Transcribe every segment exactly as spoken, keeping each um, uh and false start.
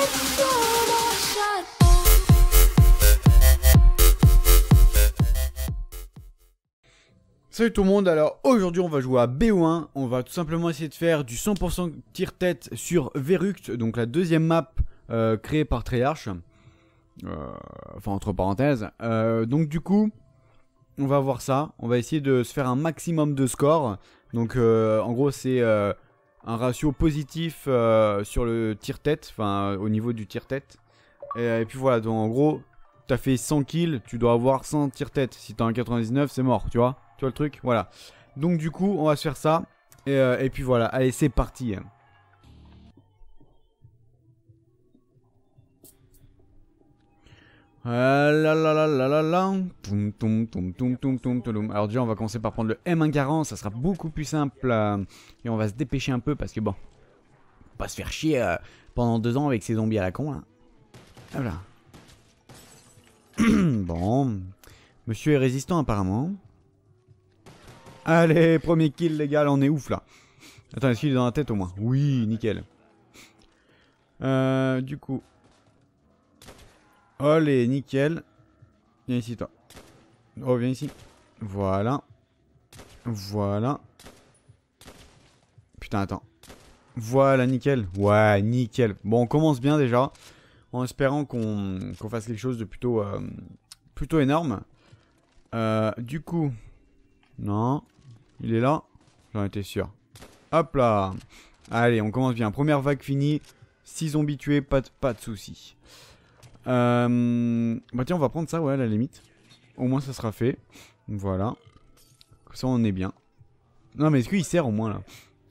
Salut tout le monde, alors aujourd'hui on va jouer à B O un, on va tout simplement essayer de faire du cent pour cent tire-tête sur Verruct, donc la deuxième map euh, créée par Treyarch, euh, enfin entre parenthèses, euh, donc du coup on va voir ça, on va essayer de se faire un maximum de score, donc euh, en gros c'est euh, un ratio positif euh, sur le tire-tête, enfin au niveau du tire-tête, et, et puis voilà, donc en gros t'as fait cent kills, tu dois avoir cent tire-tête, si t'as un quatre-vingt-dix-neuf c'est mort, tu vois. Tu vois le truc, voilà. Donc du coup, on va se faire ça. Et, euh, et puis voilà, allez, c'est parti. Alors déjà, on va commencer par prendre le M un Garand. Ça sera beaucoup plus simple. Euh, et on va se dépêcher un peu parce que bon, on va pas se faire chier euh, pendant deux ans avec ces zombies à la con. Hein. Voilà. Bon. Monsieur est résistant apparemment. Allez, premier kill les gars, là on est ouf là. Attends, est-ce qu'il est dans la tête au moins? Oui, nickel. Euh, du coup. Allez, nickel. Viens ici toi. Oh, viens ici. Voilà. Voilà. Putain, attends. Voilà, nickel. Ouais, nickel. Bon, on commence bien déjà. En espérant qu'on qu'on fasse quelque chose de plutôt, euh, plutôt énorme. Euh, du coup. Non. Il est là. J'en étais sûr. Hop là. Allez, on commence bien. Première vague finie. six zombies tués, pas de, pas de soucis. Euh... Bah tiens, on va prendre ça, ouais, à la limite. Au moins, ça sera fait. Voilà. Comme ça, on est bien. Non, mais est-ce qu'il sert au moins, là?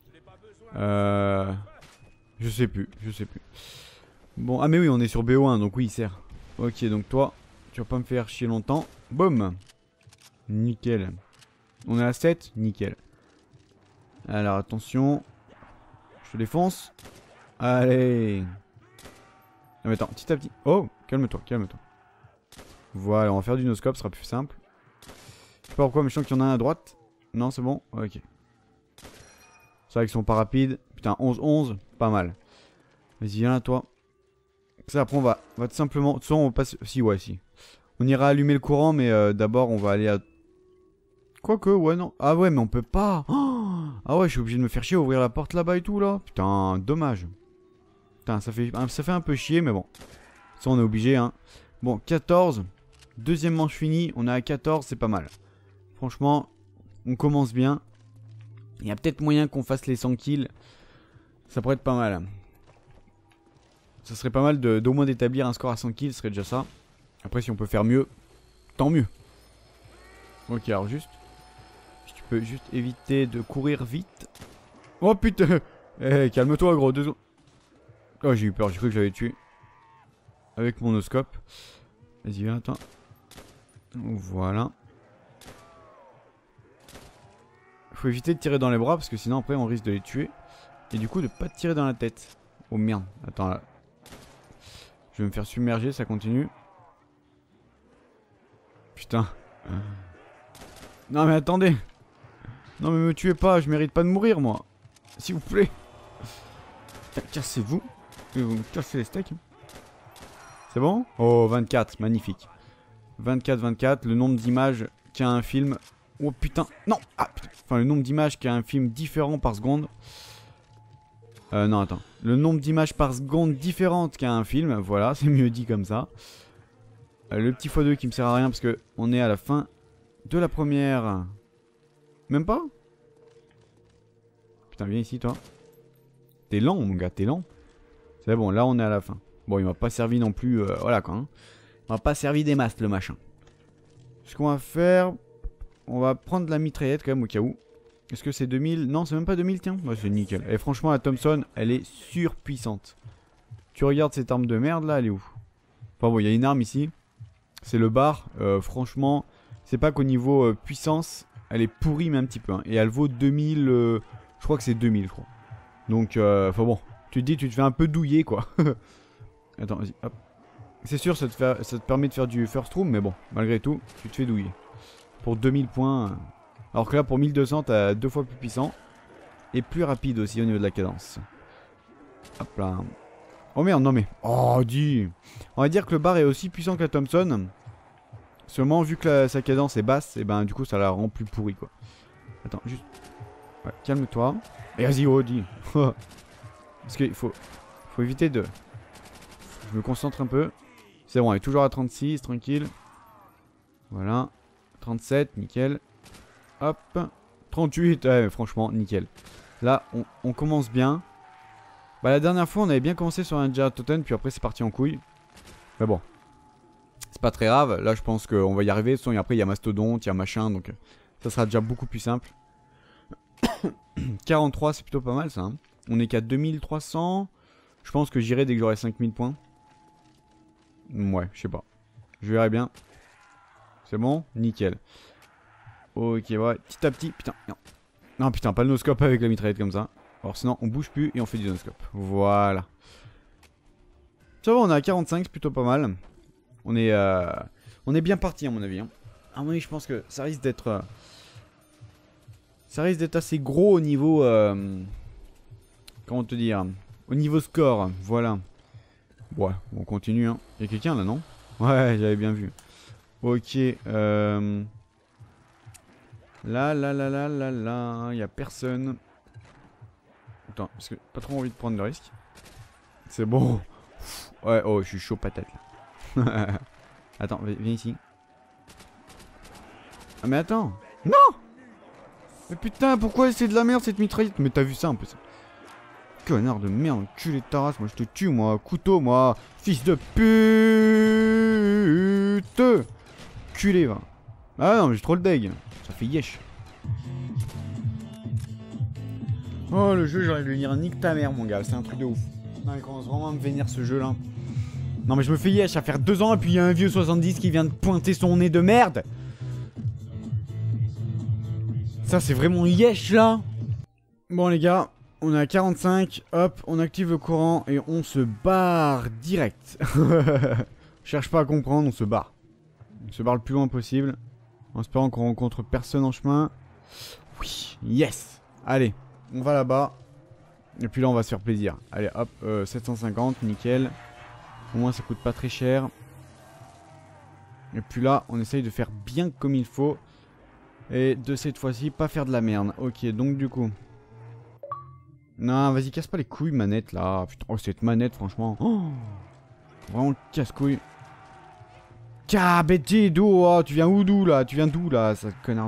Euh... Je sais plus, je sais plus. Bon, ah mais oui, on est sur B O un, donc oui, il sert. Ok, donc toi, tu vas pas me faire chier longtemps. Boum. Nickel. On est à sept, nickel. Alors attention. Je te défonce. Allez. Non mais attends, petit à petit. Oh, calme-toi, calme-toi. Voilà, on va faire du no-scope, ce sera plus simple. Je sais pas pourquoi, mais je sens qu'il y en a un à droite. Non, c'est bon. Ok. C'est vrai qu'ils sont pas rapides. Putain, onze onze, pas mal. Vas-y, viens là, toi. Ça, après, on va, on va tout simplement... Soit on passe... Si, ouais, si. On ira allumer le courant, mais euh, d'abord, on va aller à... Quoique, ouais, non. Ah ouais, mais on peut pas. Oh, ah ouais, je suis obligé de me faire chier, ouvrir la porte là-bas et tout, là. Putain, dommage. Putain, ça fait, ça fait un peu chier, mais bon. Ça, on est obligé, hein. Bon, quatorze. Deuxième manche finie. On est à quatorze, c'est pas mal. Franchement, on commence bien. Il y a peut-être moyen qu'on fasse les cent kills. Ça pourrait être pas mal. Ça serait pas mal d'au moins d'établir un score à cent kills, ce serait déjà ça. Après, si on peut faire mieux, tant mieux. Ok, alors juste... Si tu peux juste éviter de courir vite. Oh putain. Eh, calme-toi gros, deux secondes. Oh, j'ai eu peur, j'ai cru que j'avais tué. Avec mon oscope. Vas-y, viens, attends. Voilà. Faut éviter de tirer dans les bras parce que sinon après on risque de les tuer. Et du coup de pas tirer dans la tête. Oh merde, attends là. Je vais me faire submerger, ça continue. Putain. Non mais attendez. Non mais me tuez pas, je mérite pas de mourir moi. S'il vous plaît. Cassez-vous. Vous me cassez les steaks. C'est bon? Oh, vingt-quatre, magnifique. vingt-quatre, vingt-quatre, le nombre d'images qu'a un film. Oh putain, non. Ah, putain. Enfin, le nombre d'images qu'a un film différent par seconde. Euh, non, attends. Le nombre d'images par seconde différentes qu'a un film. Voilà, c'est mieux dit comme ça. Euh, le petit fois deux qui me sert à rien parce que on est à la fin de la première. Même pas? Putain, viens ici, toi. T'es lent, mon gars, t'es lent. C'est bon, là, on est à la fin. Bon, il m'a pas servi non plus. Euh, voilà, quoi. Hein. Il m'a pas servi des masses, le machin. Ce qu'on va faire... On va prendre la mitraillette, quand même, au cas où. Est-ce que c'est deux mille? Non, c'est même pas deux mille, tiens. Ouais, c'est nickel. Et franchement, la Thompson, elle est surpuissante. Tu regardes cette arme de merde, là, elle est où? Enfin bon, il y a une arme ici. C'est le bar. Euh, franchement, c'est pas qu'au niveau euh, puissance, elle est pourrie, mais un petit peu. Hein. Et elle vaut deux mille... Euh, je crois que c'est deux mille, je crois. Donc, euh, enfin bon. Tu te dis, tu te fais un peu douiller, quoi. Attends, vas-y, hop. C'est sûr, ça te, fait, ça te permet de faire du first room, mais bon, malgré tout, tu te fais douiller. Pour deux mille points. Alors que là, pour mille deux cents, t'as deux fois plus puissant. Et plus rapide aussi au niveau de la cadence. Hop là. Oh merde, non mais... Oh, dis. On va dire que le bar est aussi puissant que la Thompson. Seulement, vu que la, sa cadence est basse, et ben du coup, ça la rend plus pourrie, quoi. Attends, juste... Ouais, calme-toi. Et vas-y, oh, dis. Parce qu'il faut... Faut éviter de... Je me concentre un peu. C'est bon, elle est toujours à trente-six, tranquille. Voilà. trente-sept, nickel. Hop. trente-huit, ouais, franchement, nickel. Là, on, on commence bien. Bah, la dernière fois, on avait bien commencé sur un Jared Totten, puis après, c'est parti en couille. Mais bon. C'est pas très grave. Là, je pense qu'on va y arriver. De toute façon, après, il y a Mastodonte, il y a machin, donc ça sera déjà beaucoup plus simple. quarante-trois, c'est plutôt pas mal, ça. Hein. On est qu'à deux mille trois cents. Je pense que j'irai dès que j'aurai cinq mille points. Ouais, je sais pas. Je verrai bien. C'est bon? Nickel. Ok, ouais. Petit à petit. Putain, non. Non, putain, pas le no-scope avec la mitraillette comme ça. Alors sinon, on bouge plus et on fait du no-scope. Voilà. Ça va, on est à quarante-cinq, c'est plutôt pas mal. On est, euh, on est bien parti, à mon avis. Hein. À mon avis, je pense que ça risque d'être... Euh, ça risque d'être assez gros au niveau... Euh, comment te dire? Au niveau score, voilà. Ouais, on continue. Hein. Il y a quelqu'un là, non? Ouais, j'avais bien vu. Ok. Euh... Là, là, là, là, là, là. Il n'y a personne. Attends, parce que pas trop envie de prendre de risque. C'est bon. Ouais, oh, je suis chaud patate là. Attends, viens ici. Ah, mais attends. Non! Mais putain, pourquoi c'est de la merde cette mitraillette? Mais t'as vu ça un peu ça? Connard de merde, culé de ta race, moi je te tue, moi. Couteau, moi. Fils de pute. Culé, va. Ah non, mais j'ai trop le deg. Ça fait yesh. Oh, le jeu, j'ai envie de lui dire nique ta mère, mon gars. C'est un truc de ouf. Non, il commence vraiment à me vénir ce jeu là. Non, mais je me fais yesh à faire deux ans et puis il y a un vieux soixante-dix qui vient de pointer son nez de merde. Ça, c'est vraiment yesh là. Bon, les gars, on est à quarante-cinq. Hop, on active le courant et on se barre direct. Cherche pas à comprendre, on se barre. On se barre le plus loin possible. En espérant qu'on rencontre personne en chemin. Oui, yes. Allez, on va là-bas. Et puis là, on va se faire plaisir. Allez, hop, euh, sept cent cinquante, nickel. Au moins, ça coûte pas très cher. Et puis là, on essaye de faire bien comme il faut. Et de cette fois-ci, pas faire de la merde. Ok, donc du coup... Non, vas-y, casse pas les couilles, manette, là. Putain, oh, cette manette, franchement. Oh, vraiment casse-couille. Cabété d'où? Oh, tu viens où d'où, là? Tu viens d'où, là, ça connard?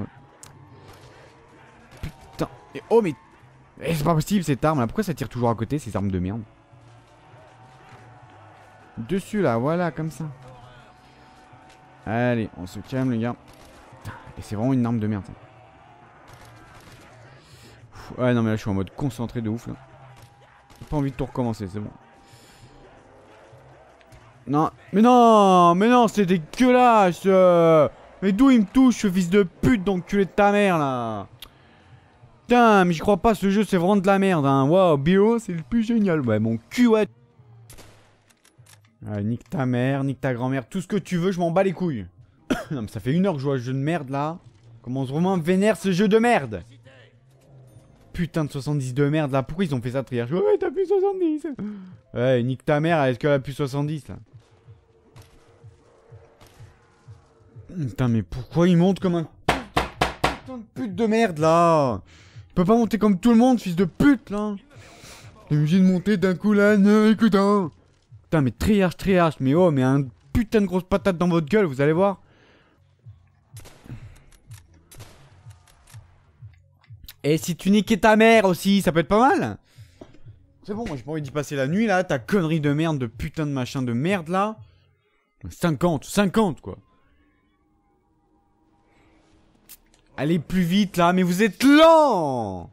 Putain. Et, oh, mais... Eh, c'est pas possible, cette arme, là. Pourquoi ça tire toujours à côté, ces armes de merde? Dessus, là, voilà, comme ça. Allez, on se calme, les gars. Et c'est vraiment une arme de merde, ça. Ouais, non, mais là, je suis en mode concentré de ouf, là. J'ai pas envie de tout recommencer, c'est bon. Non, mais non, mais non, c'est dégueulasse. Euh... Mais d'où il me touche, ce fils de pute d'enculé de ta mère, là? Putain, mais j'y crois pas, ce jeu, c'est vraiment de la merde, hein. Waouh, Bio, c'est le plus génial. Ouais, mon cul, ouais. Ouais, nique ta mère, nique ta grand-mère, tout ce que tu veux, je m'en bats les couilles. Non, mais ça fait une heure que je joue à ce jeu de merde, là. Comment vraiment vénère ce jeu de merde? Putain de soixante-dix de merde là, pourquoi ils ont fait ça triage? Ouais, t'as plus soixante-dix. Ouais, nique ta mère, est-ce qu'elle a plus soixante-dix là? Putain, mais pourquoi il monte comme un putain de pute de merde là? Il peut pas monter comme tout le monde, fils de pute là. T'es obligé de monter d'un coup là, non, écoute hein. Putain, mais triage, triage, mais oh, mais un putain de grosse patate dans votre gueule, vous allez voir. Et si tu niquais ta mère aussi, ça peut être pas mal. C'est bon, moi j'ai pas envie d'y passer la nuit là, ta connerie de merde, de putain de machin de merde là. cinquante, cinquante quoi. Allez plus vite là, mais vous êtes lent.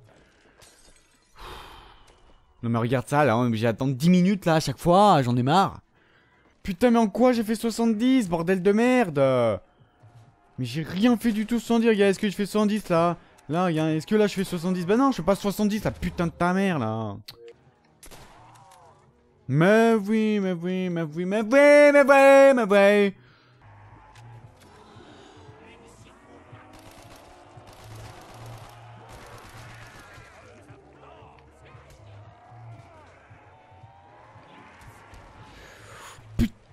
Non mais regarde ça là, j'ai attendu dix minutes là à chaque fois, j'en ai marre. Putain mais en quoi j'ai fait soixante-dix, bordel de merde. Mais j'ai rien fait du tout sans dire, gars, est-ce que je fais soixante-dix là? Là, est-ce que là je fais soixante-dix? Bah non, je fais pas soixante-dix, la putain de ta mère là. Mais oui, mais oui, mais oui, mais oui, mais oui, mais oui.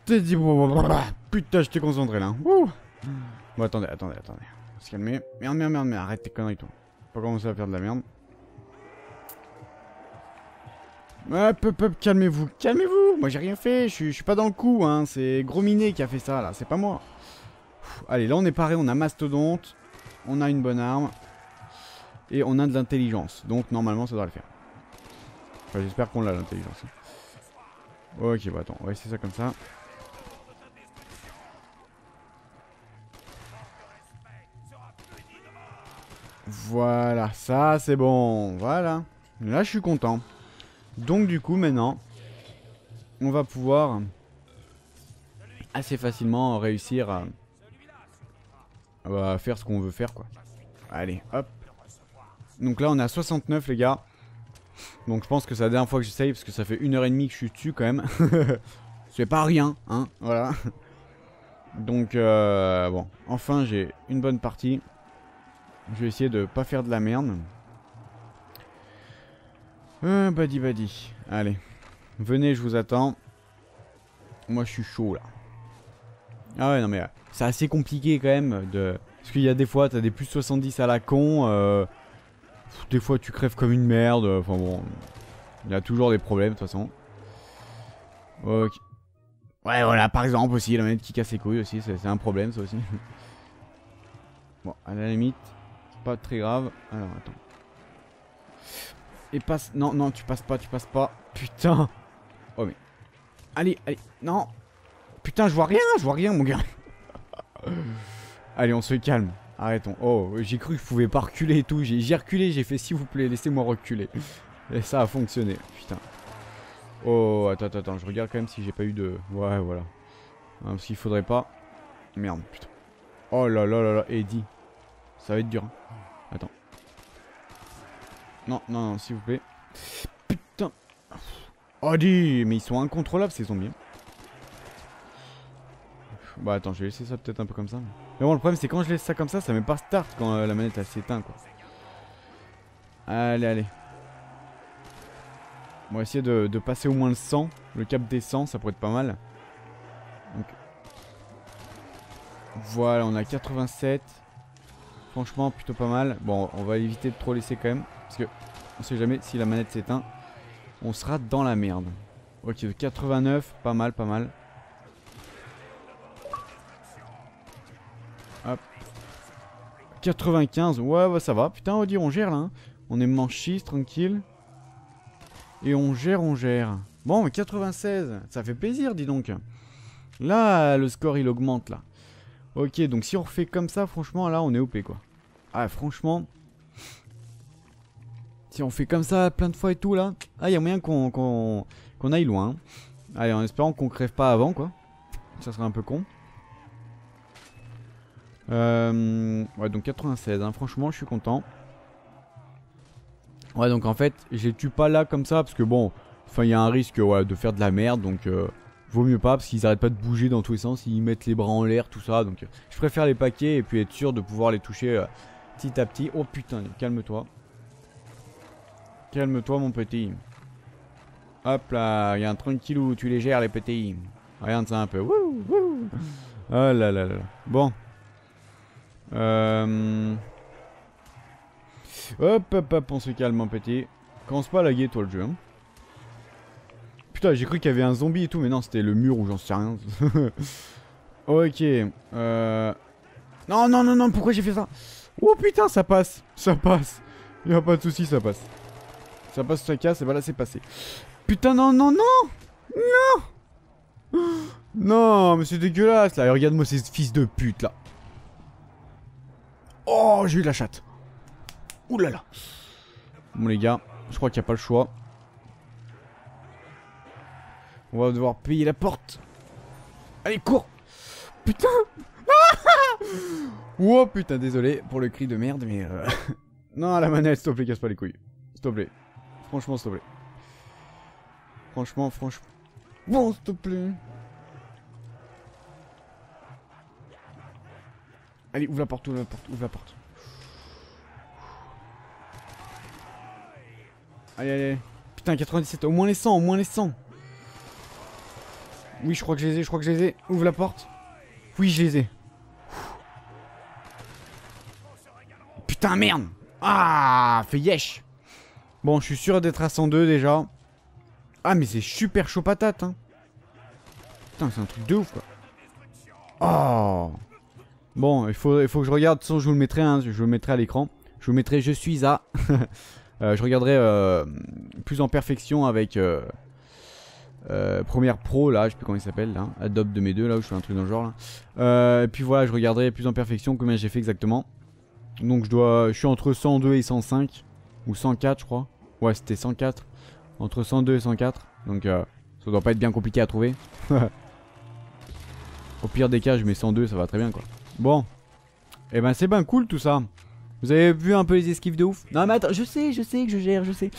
t'ai dit... Putain, je t'ai concentré là. Ouh. Bon, attendez, attendez, attendez. On va se calmer. Merde, merde, merde, merde. Arrête tes conneries, toi. Pas commencer à faire de la merde. Hop, hop, hop, calmez-vous. Calmez-vous. Moi, j'ai rien fait. Je suis, je suis pas dans le coup, hein. C'est Gros Minet qui a fait ça, là. C'est pas moi. Pff, allez, là, on est paré. On a Mastodonte. On a une bonne arme. Et on a de l'intelligence. Donc, normalement, ça doit le faire. Enfin, j'espère qu'on l'a, l'intelligence. Ok, bah attends. On va essayer ça comme ça. Voilà, ça c'est bon. Voilà. Là je suis content. Donc du coup maintenant, on va pouvoir assez facilement réussir à, à faire ce qu'on veut faire quoi. Allez, hop. Donc là on est à soixante-neuf les gars. Donc je pense que c'est la dernière fois que j'essaye parce que ça fait une heure et demie que je suis dessus quand même. C'est pas rien, hein. Voilà. Donc euh, bon, enfin j'ai une bonne partie. Je vais essayer de pas faire de la merde. Euh, badi badi. Allez. Venez, je vous attends. Moi, je suis chaud, là. Ah ouais, non, mais euh, c'est assez compliqué, quand même. De... Parce qu'il y a des fois, t'as des plus soixante-dix à la con. Euh... Des fois, tu crèves comme une merde. Enfin bon. Il y a toujours des problèmes, de toute façon. Ok. Ouais, voilà, par exemple, aussi. La manette qui casse les couilles, aussi. C'est un problème, ça aussi. Bon, à la limite... Pas très grave. Alors attends. Et passe. Non, non, tu passes pas, tu passes pas. Putain. Oh mais. Allez, allez. Non. Putain, je vois rien, je vois rien, mon gars. Allez, on se calme. Arrêtons. Oh, j'ai cru que je pouvais pas reculer et tout. J'ai reculé, j'ai fait s'il vous plaît, laissez-moi reculer. Et ça a fonctionné. Putain. Oh, attends, attends, attends. Je regarde quand même si j'ai pas eu de. Ouais, voilà. Hein, parce qu'il faudrait pas. Merde, putain. Oh là là là là. Eddie. Ça va être dur. Hein. Attends. Non, non, non, s'il vous plaît. Putain. Oh, dis, mais ils sont incontrôlables ces zombies. Bah attends, je vais laisser ça peut-être un peu comme ça. Mais bon, le problème c'est quand je laisse ça comme ça, ça met pas start quand euh, la manette elle s'éteint quoi. Allez, allez. On va essayer de, de passer au moins le cent. Le cap des cent, ça pourrait être pas mal. Donc. Voilà, on a quatre-vingt-sept. Franchement, plutôt pas mal. Bon, on va éviter de trop laisser quand même. Parce que on sait jamais si la manette s'éteint. On sera dans la merde. Ok, de quatre-vingt-neuf. Pas mal, pas mal. Hop. quatre-vingt-quinze. Ouais, bah ça va. Putain, on dit on gère là. Hein. On est manchiste, tranquille. Et on gère, on gère. Bon, mais quatre-vingt-seize. Ça fait plaisir, dis donc. Là, le score il augmente là. Ok, donc si on refait comme ça, franchement, là, on est O P, quoi. Ah, franchement... Si on fait comme ça plein de fois et tout, là... Ah, il y a moyen qu'on qu'on qu'on aille loin. Allez, en espérant qu'on crève pas avant, quoi. Ça serait un peu con. Euh... Ouais, donc quatre-vingt-seize, hein. Franchement, je suis content. Ouais, donc en fait, je les tue pas là, comme ça, parce que bon... Enfin, il y a un risque, ouais, de faire de la merde, donc... Euh... Vaut mieux pas parce qu'ils arrêtent pas de bouger dans tous les sens, ils mettent les bras en l'air, tout ça. Donc euh, je préfère les paquets et puis être sûr de pouvoir les toucher euh, petit à petit. Oh putain, calme-toi. Calme-toi mon petit. Hop là, il y a un tranquillou, tu les gères les petits. Regarde ça un peu. Wouh, wouh. Oh là là là là. Bon. Euh... Hop hop hop, on se calme mon petit. Commence pas à laguer toi le jeu. Hein. Putain, j'ai cru qu'il y avait un zombie et tout, mais non, c'était le mur ou j'en sais rien. Ok. Euh... Non, non, non, non, pourquoi j'ai fait ça? Oh putain, ça passe. Ça passe. Il a pas de soucis, ça passe. Ça passe, ça casse, et voilà, c'est passé. Putain, non, non, non. Non. Non, mais c'est dégueulasse, là. Regarde-moi ces fils de pute, là. Oh, j'ai eu la chatte. Ouh là là. Bon, les gars, je crois qu'il n'y a pas le choix. On va devoir payer la porte. Allez, cours. Putain. Oh putain, désolé pour le cri de merde, mais... Euh... non, la manette, s'il te plaît, casse pas les couilles. S'il te plaît. Franchement, s'il te plaît. Franchement, franchement... Bon, s'il te plaît. Allez, ouvre la porte, ouvre la porte, ouvre la porte. Allez, allez. Putain, quatre-vingt-dix-sept, au moins les cent, au moins les cent. Oui, je crois que je les ai, je crois que je les ai. Ouvre la porte. Oui, je les ai. Putain, merde. Ah, fait yesh. Bon, je suis sûr d'être à cent deux déjà. Ah, mais c'est super chaud patate, hein. Putain, c'est un truc de ouf, quoi. Oh. Bon, il faut, il faut que je regarde. De toute façon, je vous le mettrai, hein, je vous le mettrai à l'écran. Je vous mettrai, je suis à... euh, je regarderai euh, plus en perfection avec... Euh, Euh, Première Pro là, je sais plus comment il s'appelle là, Adobe de mes deux là où je fais un truc dans le genre là. Euh, et puis voilà, je regarderai plus en perfection combien j'ai fait exactement. Donc je dois, je suis entre cent deux et cent cinq ou cent quatre je crois. Ouais, c'était cent quatre, entre cent deux et cent quatre. Donc euh, ça doit pas être bien compliqué à trouver. Au pire des cas, je mets cent deux, ça va très bien quoi. Bon, et eh ben c'est bien cool tout ça. Vous avez vu un peu les esquives de ouf? Non mais attends, je sais, je sais que je gère, je sais.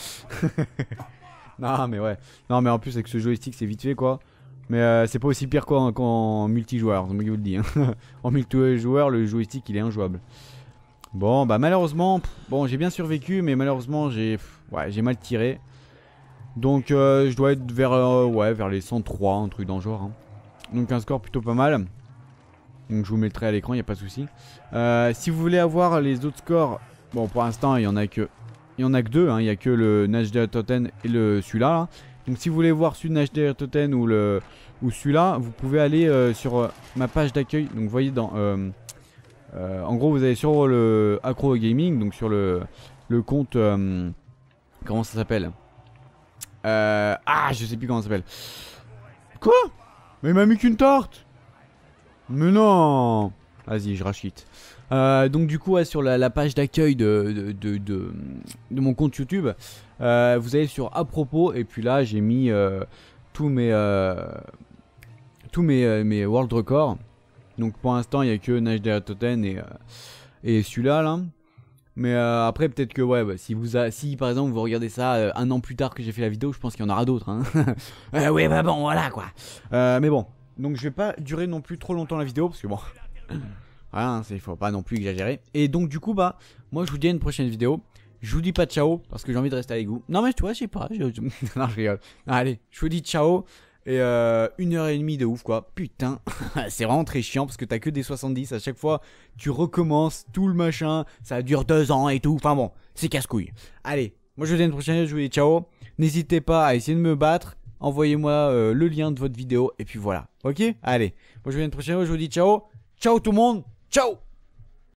Non mais ouais. Non mais en plus avec ce joystick c'est vite fait quoi. Mais euh, c'est pas aussi pire qu'en qu multijoueur, c'est moi qui vous le dis. Hein. En multijoueur le joystick il est injouable. Bon bah malheureusement, pff, bon j'ai bien survécu mais malheureusement j'ai ouais, j'ai mal tiré. Donc euh, je dois être vers, euh, ouais, vers les cent trois, un truc dans le genre. Hein. Donc un score plutôt pas mal. Donc je vous mettrai à l'écran, il n'y a pas de souci. Euh, si vous voulez avoir les autres scores, bon pour l'instant il y en a que... Il y en a que deux, hein. Il n'y a que le Nage der Toten et le celui-là. Là. Donc si vous voulez voir celui de Nage der Toten ou, le, ou celui-là, vous pouvez aller euh, sur euh, ma page d'accueil. Donc vous voyez dans... Euh, euh, en gros vous allez sur le Acro Gaming, donc sur le, le compte... Euh, comment ça s'appelle euh, Ah je sais plus comment ça s'appelle. Quoi? Mais il m'a mis qu'une tarte. Mais non. Vas-y je rachète. Euh, donc du coup ouais, sur la, la page d'accueil de, de, de, de, de mon compte YouTube, euh, vous allez sur à propos et puis là j'ai mis euh, tous mes euh, tous mes, euh, mes world records. Donc pour l'instant il n'y a que Nage der Toten et, euh, et celui-là là. Mais euh, après peut-être que ouais bah, si vous a, si par exemple vous regardez ça euh, un an plus tard que j'ai fait la vidéo, je pense qu'il y en aura d'autres. Hein. euh, ouais bah bon voilà quoi. Euh, mais bon donc je vais pas durer non plus trop longtemps la vidéo parce que bon. Voilà, il faut pas non plus exagérer. Et donc du coup bah moi je vous dis à une prochaine vidéo. Je vous dis pas ciao parce que j'ai envie de rester avec vous. Non mais tu vois je sais pas je, je... Non je rigole. Allez je vous dis ciao. Et euh, une heure et demie de ouf quoi. Putain c'est vraiment très chiant parce que t'as que des soixante-dix. À chaque fois tu recommences tout le machin. Ça dure deux ans et tout. Enfin bon c'est casse-couille. Allez moi je vous dis à une prochaine. Je vous dis ciao. N'hésitez pas à essayer de me battre. Envoyez-moi euh, le lien de votre vidéo. Et puis voilà. Ok. Allez moi je vous dis à une prochaine. Je vous dis ciao. Ciao tout le monde. Ciao.